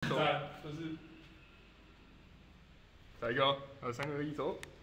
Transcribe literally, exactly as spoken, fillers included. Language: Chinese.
走， 赞，就是再一个哦，还有三个一走。